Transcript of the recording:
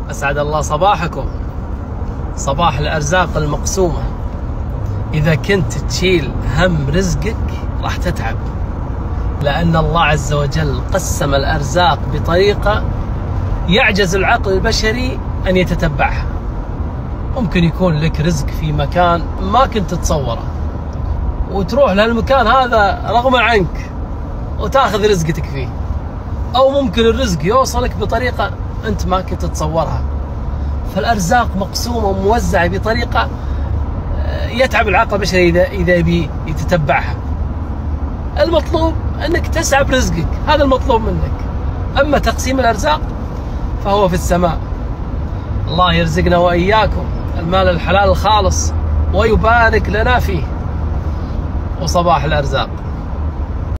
أسعد الله صباحكم، صباح الأرزاق المقسومة. إذا كنت تشيل هم رزقك راح تتعب، لأن الله عز وجل قسم الأرزاق بطريقة يعجز العقل البشري أن يتتبعها. ممكن يكون لك رزق في مكان ما كنت تتصوره، وتروح لهالمكان هذا رغم عنك وتاخذ رزقتك فيه، أو ممكن الرزق يوصلك بطريقة أنت ما كنت تتصورها. فالأرزاق مقسومة وموزعة بطريقة يتعب العقل البشري إذا يبي يتتبعها. المطلوب أنك تسعى برزقك، هذا المطلوب منك. أما تقسيم الأرزاق فهو في السماء. الله يرزقنا وإياكم المال الحلال الخالص ويبارك لنا فيه، وصباح الأرزاق.